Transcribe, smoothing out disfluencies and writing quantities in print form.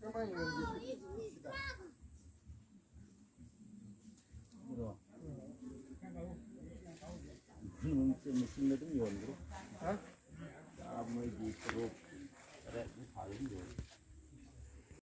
mesinnya tuh nyon bro. Hah? Sama di perut, ada di paling dulu.